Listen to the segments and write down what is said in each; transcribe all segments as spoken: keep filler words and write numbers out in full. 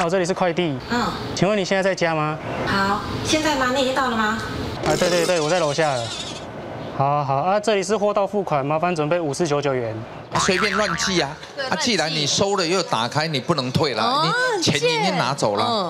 好，这里是快递。嗯，请问你现在在家吗？ 好，现在吗？你已经到了吗？ 啊，对对对，我在楼下了。好，好啊，这里是货到付款，麻烦准备五四九九元。 随便乱寄啊！啊，既然你收了又打开，你不能退了，你钱已经拿走了。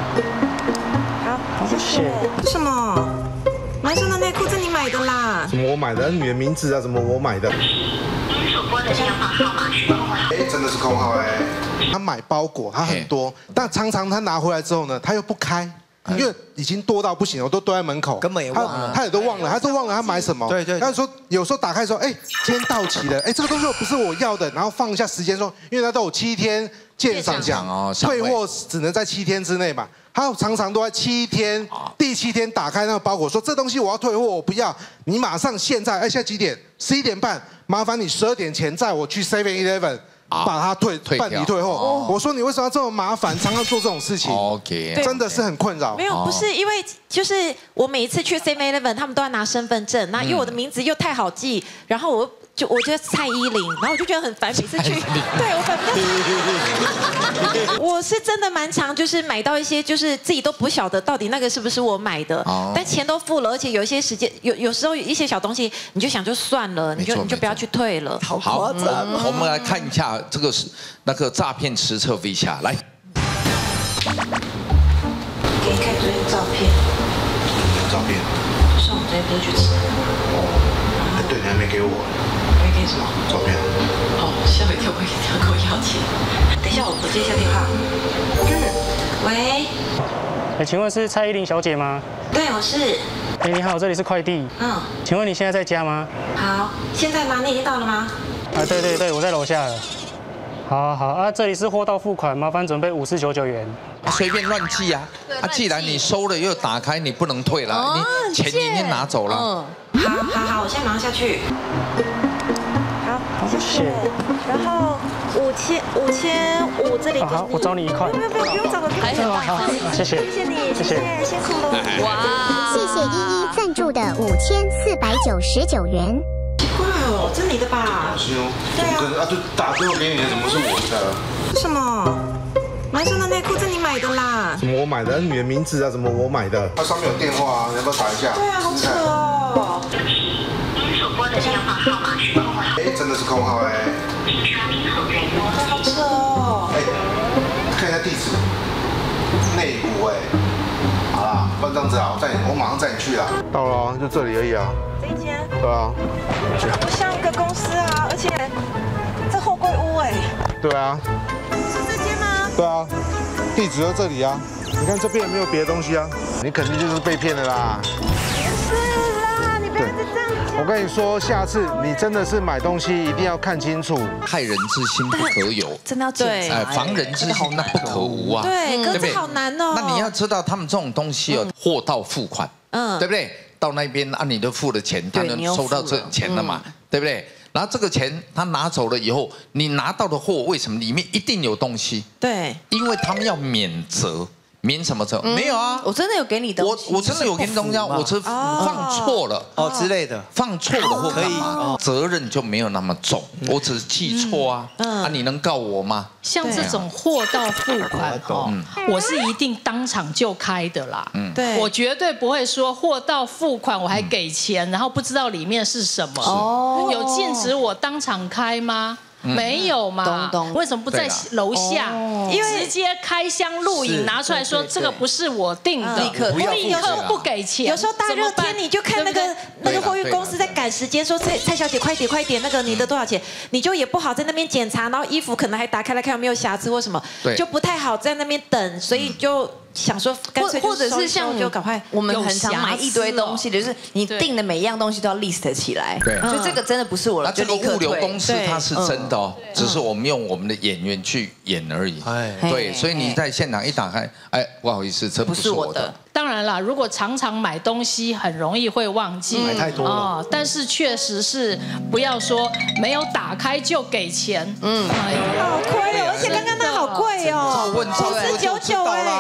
好，谢谢。什么？男生的内裤是你买的啦？ 什么我买的？你的名字啊？什么我买的？ 您所拨的电话号码是空号。 哎，真的是空号哎。他买包裹，他很多，但常常他拿回来之后呢，他又不开。 因为已经多到不行了，我都堆在门口， 根本也忘了， 他也都忘了，他都忘了他买什么。对对。他说有时候打开说，哎，今天到期了，哎，这个东西不是我要的，然后放一下时间说，因为他都有七天鉴赏奖哦，退货只能在七天之内嘛。他常常都在七天，第七天打开那个包裹说，这东西我要退货，我不要，你马上现在，哎，现在几点？十一点半，麻烦你十二点前载我去 Seven Eleven。 把它退办理退货，我说你为什么要这么麻烦，常常做这种事情 ？OK， 真的是很困扰。 没有，不是因为就是我每一次去 Seven Eleven， 他们都要拿身份证，那因为我的名字又太好记，然后我就我觉得蔡依林，然后我就觉得很烦，每次去，对我反正我是真的蛮常就是买到一些就是自己都不晓得到底那个是不是我买的，但钱都付了，而且有一些时间有有时候有一些小东西你就想就算了，你就你就不要去退了。 好夸张！我们来看一下这个是那个诈骗实测 V 下来。 可以看这些照片。 照片。 是我们昨天不是去吃。 哦。哎，对，你还没给我。 没给什么？ 照片。 哦，吓我一跳，我以为要跟我要钱。等一下，我我接一下电话。嗯，喂。 哎，请问是蔡依林小姐吗？ 对，我是。 哎，你好，这里是快递。嗯，请问你现在在家吗？ 好，现在吗？你已经到了吗？ 啊，对对对，我在楼下了。好，好啊，这里是货到付款，麻烦准备五四九九元。 随便乱寄啊！啊，既然你收了又打开，你不能退了，你钱已经拿走了。 嗯，好，好，好，我现在马上下去。好，谢谢。然后五千五千五这里。 好，我找你一块。 不用不用不用找个， 还很好，谢谢， 谢谢你，谢谢，辛苦了。 哇，谢谢依依赞助的五千四百九十九元。 怪哦，这你的吧？ 是哦，对啊，啊，就打电话给你的，怎么是我的？ 什么？男生的内裤是你买的啦？ 什么我买的？你的名字啊？什么我买的？它上面有电话啊，你要不要打一下？ 对啊，好扯哦。 您所拨的电话号码是空号。 哎，真的是空号哎。 请刷明后再拨。 好扯哦。 哎，看一下地址，内湖哎。好啦，不然这样子啊，我载你，我马上载你去啦。到了，就这里而已啊。 这一间？ 对啊， 不像一个公司啊，而且这货柜屋哎。 对啊。 是这间吗？ 对啊，地址在这里啊。你看这边也没有别的东西啊，你肯定就是被骗的啦。 不是啦，你不要再这样讲。 我跟你说，下次你真的是买东西一定要看清楚。 害人之心不可有， 真的要对， 哎，防人之心那不可无啊。 对，可是好难哦。 那你要知道，他们这种东西哦，货到付款，嗯，对不对？ 到那边啊，你都付了钱，他能收到这钱了嘛，对不对？然后这个钱他拿走了以后，你拿到的货为什么里面一定有东西？ 对， 因为他们要免责，免什么责？没有啊， 我真的有给你的， 我我真的有给你东西，我是放错了哦之类的， 放错了或干嘛，责任就没有那么重，我只是记错啊，啊，你能告我吗？ 像这种货到付款哦，我是一定当场就开的啦。嗯，对，我绝对不会说货到付款我还给钱，然后不知道里面是什么。哦，有禁止我当场开吗？ 没有嘛？为什么不在楼下？因为直接开箱录影拿出来说这个不是我订的，立刻立刻不给钱。 有时候大热天你就看那个那个货运公司在赶时间，说蔡蔡小姐快点快点，那个你的多少钱？你就也不好在那边检查，然后衣服可能还打开来看有没有瑕疵或什么，就不太好在那边等，所以就。 想说，干脆或者是像就赶快， 我们很常买一堆东西，就是你订的每一样东西都要 list 起来。对，所以这个真的不是我了， 就立刻退。物流公司它是真的哦，只是我们用我们的演员去演而已。哎，对，所以你在现场一打开，哎，不好意思，这不是我的。 当然啦，如果常常买东西，很容易会忘记， 买太多了。 但是确实是不要说没有打开就给钱。嗯， 好亏哦，而且刚刚那好贵哦， 问五四九九哎。